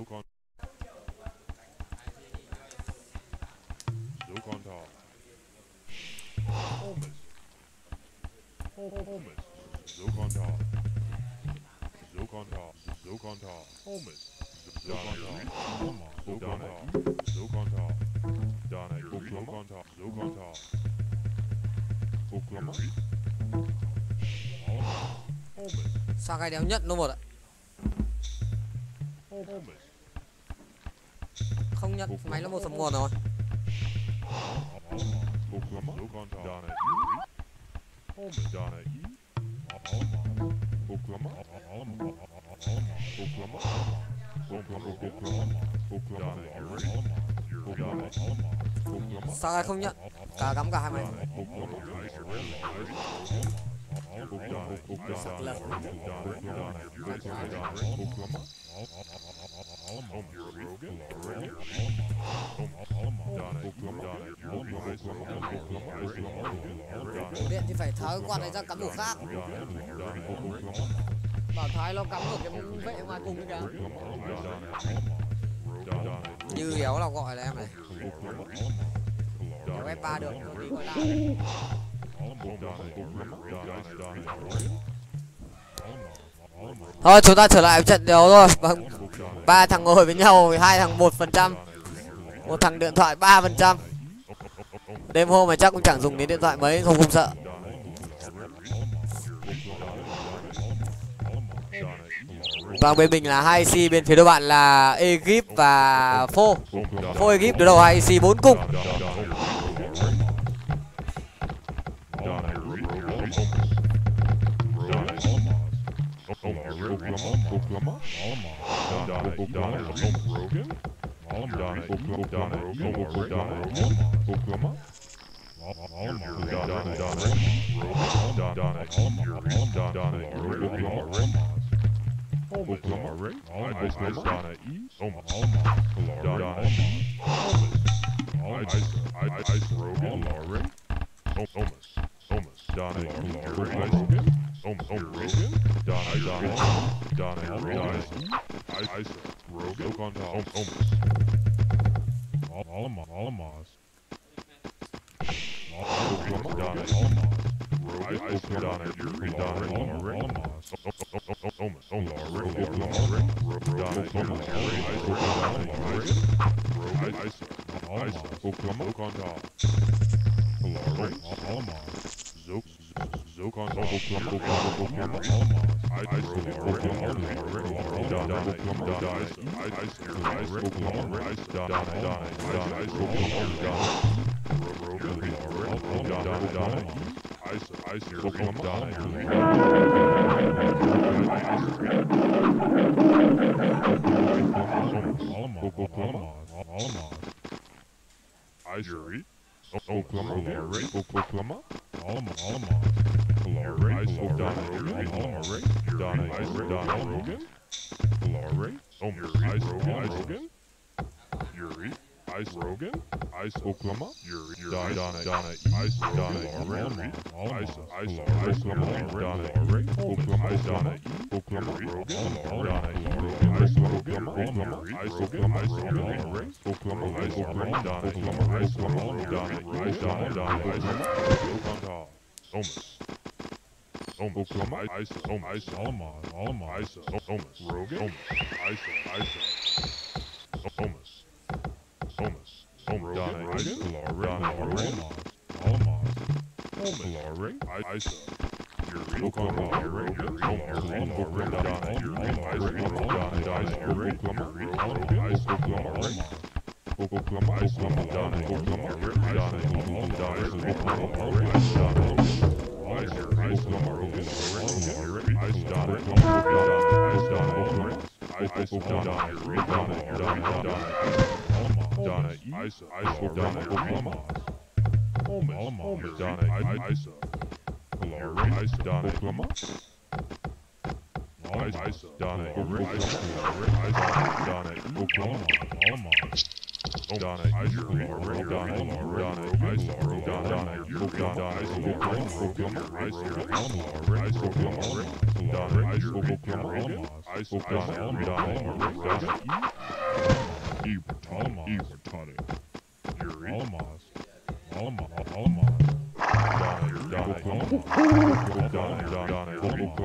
Sao cái đéo nhận luôn một ạ? Không nhận, máy nó 1/1 rồi. Sao cái không nhận? Cắm cả hai máy. Sạc lợn. Điện thì phải tháo cái quạt này ra cắm ổ khác. Bảo Thái nó cắm ở cái vệ ngoài cùng đấy kìa. Như éo là gọi là em này. Nếu F3 được thì đi gọi lại. Thôi chúng ta trở lại trận đấu rồi. Vâng. 3 thằng ngồi với nhau, 2 thằng 1%. Một thằng điện thoại 3%. Đêm hôm mà chắc cũng chẳng dùng đến điện thoại mấy, không sợ. Vâng, bên mình là 2IC, bên phía đối bạn là Egypt và Phô. Phô Egypt đối đầu 2IC 4 cung.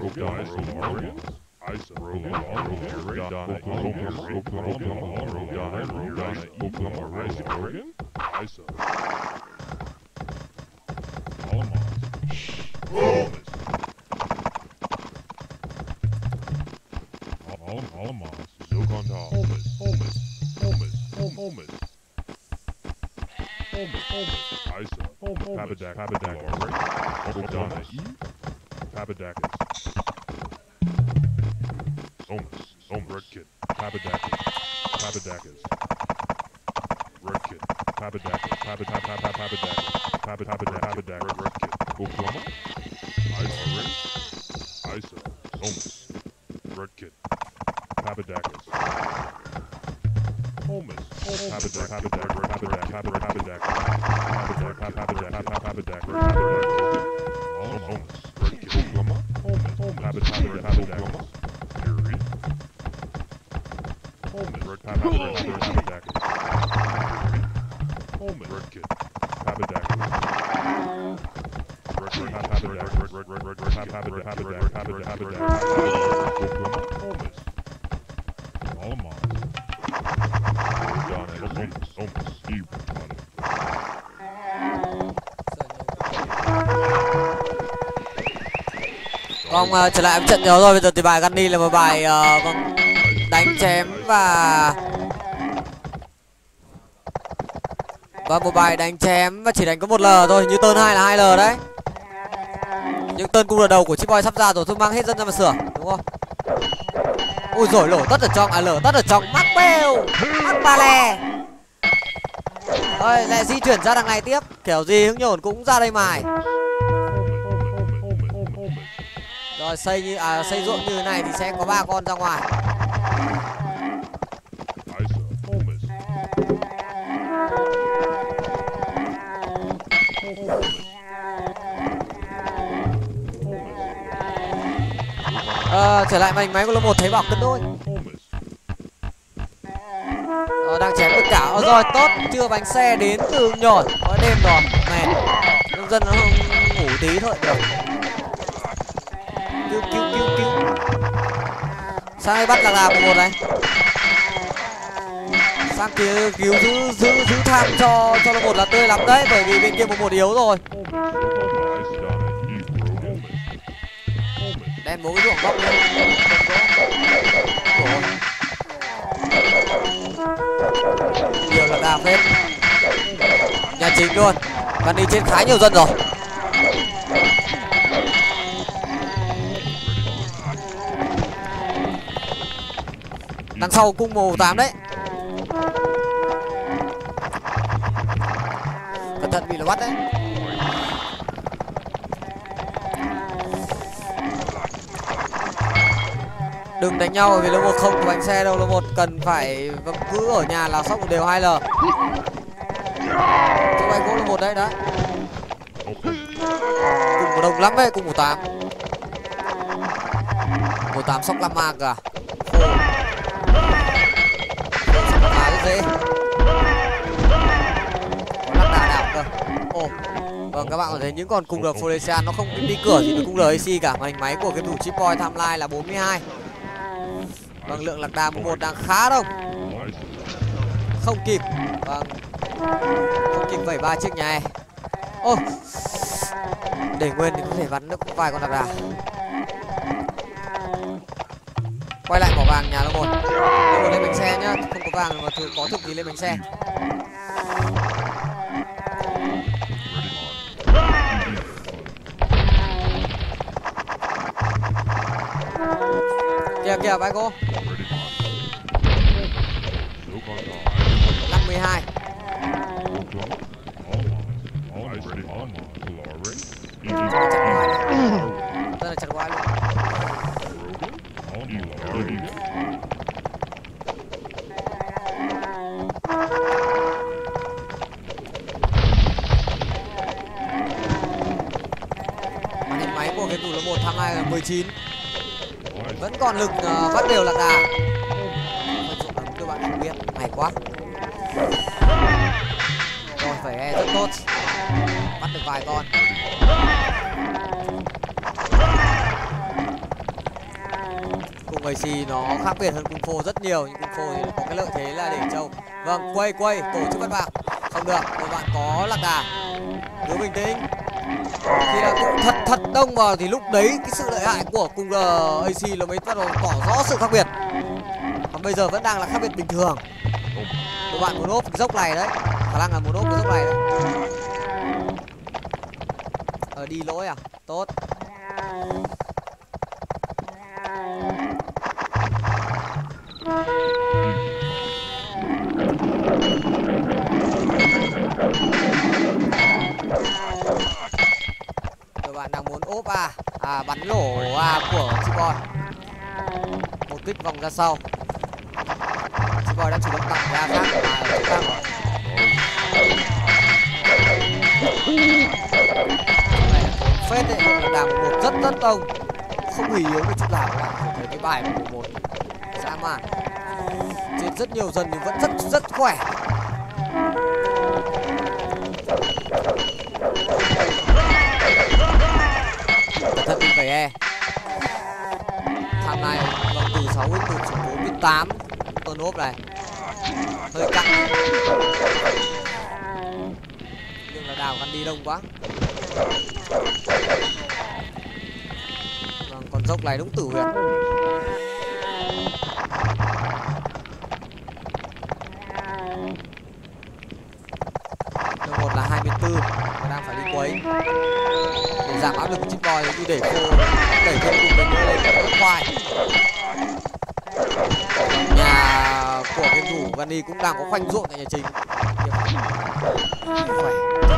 Vâng, trở lại với trận đấu rồi. Bây giờ thì bài Gunny là một bài đánh chém và một bài đánh chém và chỉ đánh có 1 L thôi, như turn 2 là 2 L đấy. Nhưng turn cung L đầu của Chipboy sắp ra rồi, tôi mang hết dân ra mà sửa, đúng không? Ui rồi lổ tất ở trong, lở tất ở trong, mắc bêu, mắc ba lè. Thôi lại di chuyển ra đằng này tiếp, kiểu gì Hưng Nhổn cũng ra đây mài. Rồi xây ruộng như thế này thì sẽ có 3 con ra ngoài. Trở lại màn hình máy của Lô 1 thấy bảo cân đôi. Đang chém tất cả. Rồi tốt, chưa bánh xe đến từ Nhổn. Có đêm rồi, mệt. Nông dân nó ngủ tí thôi được. Cứu. Sang đây bắt là 1 này. Sang kia cứu giữ tham cho Lô 1 là tươi lắm đấy, bởi vì bên kia 1 yếu rồi. Đen bố cái ruộng góc lên. Nhiều là đà phết. Nhà chính luôn. Văn đi trên khá nhiều dân rồi. Đằng sau cung màu 8 đấy. Cẩn thận bị nó bắt đấy. Đừng đánh nhau, bởi vì Lô 1 không có bánh xe đâu. Lô 1 cần phải cứ ở nhà là sóc một đều 2 L. Chỗ bay gỗ Lô 1 đấy, đấy. Cùng một đồng lắm đấy, cùng 18. 18 sóc Lam Ma cả. Sóc Lam Ma rất dễ. Có lắc đà đảo cơ. Ồ. Vâng, các bạn có thấy những con cung được Folesian nó không đi cửa gì với cung RAC cả. Màn hình máy của cái thủ Chipboy timeline là 42. Vâng, lượng lạc đà 1 đang khá đông. Không kịp. Vâng, không kịp vẩy 3 chiếc nhà e. Ô, để nguyên thì có thể bắn được vài con lạc đà. Quay lại bỏ vàng nhà Lô 1. Lô 1 lên bánh xe nhá. Không có vàng mà có thực thì lên bánh xe. Kìa bãi cô 52. Rất là chặt quá luôn. Màn hình máy của cái tủ Lô 1 tham 2 là 19. Vẫn còn lực bắt đều lạc đà. Các bạn không biết, hay quá. Rồi phải e rất tốt. Bắt được vài con. Ông AC nó khác biệt hơn Kung Fu rất nhiều, nhưng Kung Fu thì nó có cái lợi thế là để trâu. Vâng, quay tổ chức bắt bạc. Không được, một bạn có lạc đà. Cứ bình tĩnh. Khi là tụ thật đông vào thì lúc đấy cái sự lợi hại của cùng AC nó mới bắt đầu tỏ rõ sự khác biệt. Còn bây giờ vẫn đang là khác biệt bình thường. Các bạn muốn ốp cái dốc này đấy, khả năng là muốn ốp cái dốc này đấy. Đi lỗi à? Tốt. Các bạn đang muốn ốp bắn lỗ của Chiboy. Một kích vòng ra sau. Chiboy đã chủ động tặng ra khác chúng ta rồi. Phết đấy, nhưng là đàm một rất đông, không hề yếu một chút nào cả. Thấy cái bài của một dã man, chết rất nhiều dần nhưng vẫn rất khỏe. Cẩn thận phải e. Tham này vòng từ 6 đến từ 4 đến 8 tuần ốp này hơi căng, nhưng là đào ăn đi đông quá. Vâng, con dốc này đúng tử huyệt. Number 1 là 24 và đang phải đi quấy để giảm áp lực của Chiboy, đi để cô đẩy thêm cùng bên nữa lên rất khoai. Nhà của game thủ Vani cũng đang có khoanh ruộng tại nhà chính. Khỏe.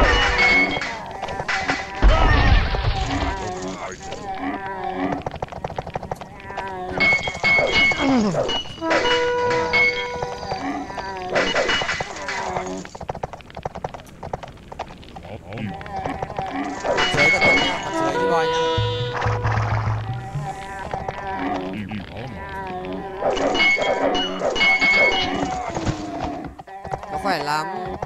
Dưới cả mặt dưới chứ coi nhá. Nó khỏe lắm.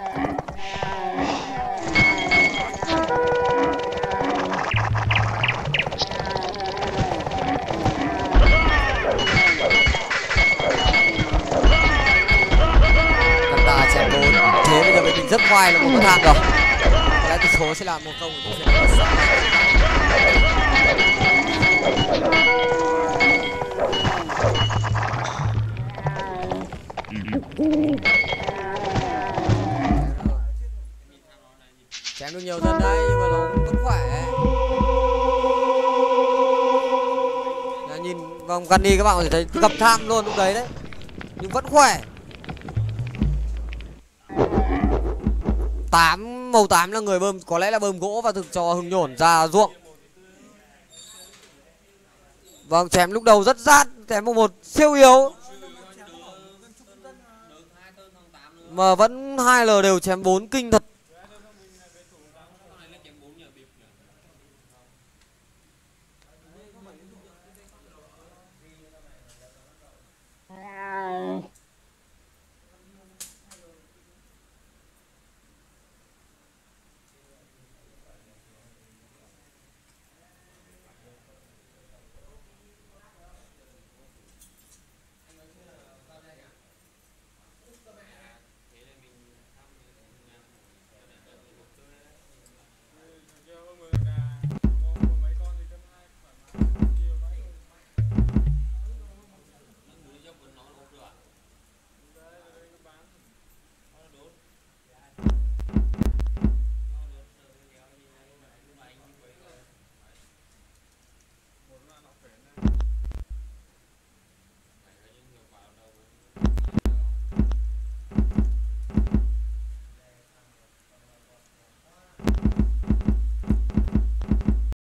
Chém 4. Thế bây giờ mình rất khoai là một con thang rồi. Có lẽ tỷ số sẽ là 1-0. Chém được nhiều dân đấy nhưng mà nó vẫn khỏe. Là nhìn vòng Gunny các bạn có thể thấy gập tham luôn lúc đấy đấy, nhưng vẫn khỏe. Màu 8 là người bơm, có lẽ là bơm gỗ và thực cho Hưng nhổn ra ruộng. Vâng, chém lúc đầu rất rát, chém một siêu yếu mà vẫn 2L đều chém 4 kinh thật.